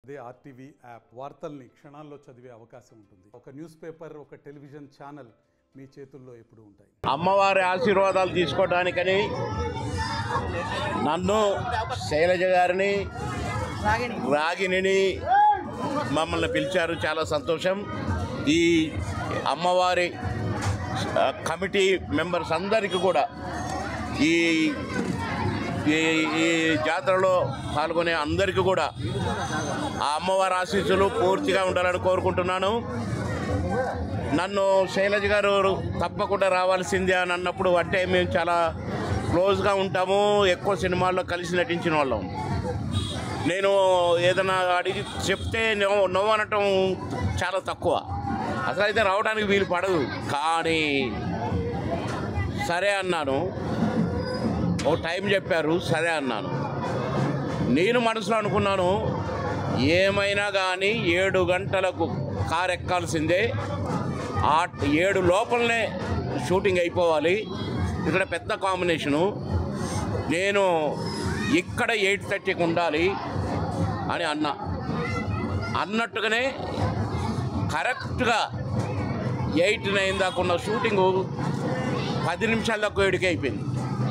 అదే RTV app వార్తల్ని క్షణాల్లో చదివే అవకాశం ఉంటుంది. ఒక న్యూస్ పేపర్, ఒక టెలివిజన్ ఛానల్ మీ చేతుల్లో ఎప్పుడూ ఉంటాయి. అమ్మవారి ఆశీర్వాదాలు తీసుకోవడానికని నన్ను, శైలజ గారిని, రాగిణిని మమ్మల్ని పిలిచారు. చాలా సంతోషం. ఈ అమ్మవారి కమిటీ మెంబర్స్ అందరికీ కూడా ఈ జాతరలో పాల్గొనే అందరికీ కూడా ఆ అమ్మవారి ఆశీస్సులు పూర్తిగా ఉండాలని కోరుకుంటున్నాను. నన్ను శైలజ గారు తప్పకుండా రావాల్సిందే అని అన్నప్పుడు అంటే మేము చాలా క్లోజ్గా ఉంటాము, ఎక్కువ సినిమాల్లో కలిసి నటించిన వాళ్ళం. నేను ఏదైనా అడిగి చెప్తే నవ్వు అనటం చాలా తక్కువ, అసలు అయితే రావడానికి వీలు పడదు. కానీ సరే అన్నాను. ఓ టైం చెప్పారు, సరే అన్నాను. నేను మనసులో అనుకున్నాను, ఏమైనా కానీ 7 గంటలకు కారు ఎక్కాల్సిందే, 7 లోపలనే షూటింగ్ అయిపోవాలి. ఇక్కడ పెద్ద కాంబినేషను. నేను ఇక్కడ 8:30కి ఉండాలి అని అన్నట్టుగానే కరెక్ట్గా 8-9 దాకా ఉన్న షూటింగు 10 నిమిషాల దాకా 7కి అయిపోయింది.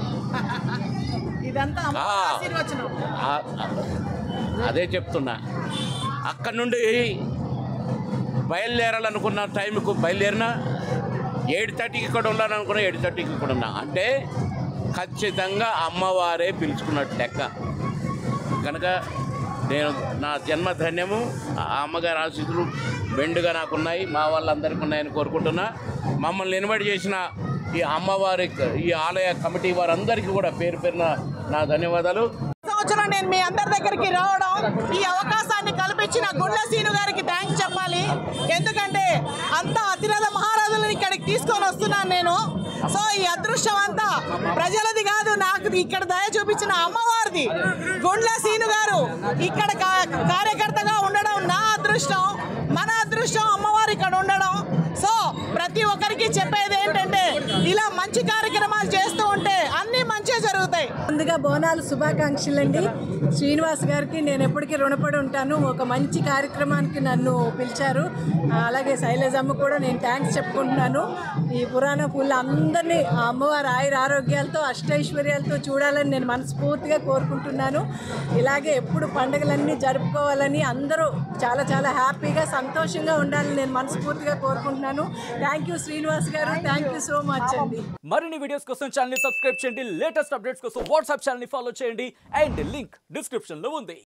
అదే చెప్తున్నా. అక్కడి నుండి బయలుదేరాలనుకున్న టైంకు బయలుదేరినా 8:30కి ఇక్కడ ఉండాలనుకున్నా 8:30కి ఇక్కడ ఉన్నా. అంటే ఖచ్చితంగా అమ్మవారే పిలుచుకున్నట్టు లెక్క. కనుక నేను నా జన్మ ధన్యము. ఆ అమ్మగారి ఆశీస్సులు మెండుగా నాకున్నాయి, మా వాళ్ళందరికీ ఉన్నాయని కోరుకుంటున్నా. మమ్మల్ని ఇన్వైట్ చేసిన ఈ అమ్మవారి ఈ ఆలయ కమిటీ వారందరికీ కూడా పేరు పేరున నా ధన్యవాదాలు. సంవత్సరం నేను మీ అందరి దగ్గరికి రావడం, ఈ అవకాశాన్ని కల్పించిన గుండ్ల సీను గారికి థ్యాంక్స్ చెప్పాలి. ఎందుకంటే అంత అతిరథ మహారాజులను ఇక్కడికి తీసుకొని వస్తున్నాను నేను. సో ఈ అదృష్టం అంతా ప్రజలది కాదు, నాకు ఇక్కడ దయ చూపించిన అమ్మవారిది. గుండ్ల సీను గారు ఇక్కడ కార్యకర్తగా ఉండడం నా అదృష్టం, మన అదృష్టం అమ్మవారు ఇక్కడ ఉండడం. సో ప్రతి ఒక్కరికి చెప్పేది ఏంటంటే, ఇలా మంచి కార్యక్రమాలు చేస్తూ ఉంటే అన్నీ మంచిగా జరుగుతాయి. ముందుగా బోనాలు శుభాకాంక్షలు అండి. శ్రీనివాస్ గారికి నేను ఎప్పటికీ రుణపడి ఉంటాను. ఒక మంచి కార్యక్రమానికి నన్ను పిలిచారు. అలాగే శైలజమ్మ కూడా నేను థ్యాంక్స్ చెప్పుకుంటున్నాను. ఈ పురాణ పూలు అందరినీ అమ్మవారి ఆయుర ఆరోగ్యాలతో అష్టైశ్వర్యాలతో చూడాలని నేను మనస్ఫూర్తిగా కోరుకుంటున్నాను. ఇలాగే ఎప్పుడు పండుగలన్నీ జరుపుకోవాలని, అందరూ చాలా చాలా హ్యాపీగా సంతోషంగా ఉండాలని నేను మనస్ఫూర్తిగా కోరుకుంటున్నాను. థ్యాంక్ యూ శ్రీనివాస్ గారు, థ్యాంక్ యూ సో మచ్ అండి. మరిన్ని వీడియోస్ కోసం ఛానల్ ని సబ్స్క్రైబ్ చేయండి, లేటెస్ట్ అప్డేట్స్ కోసం వాట్సాప్ ఛానల్ ని ఫాలో చేయండి, అండ్ లింక్ డిస్క్రిప్షన్ లో ఉంది.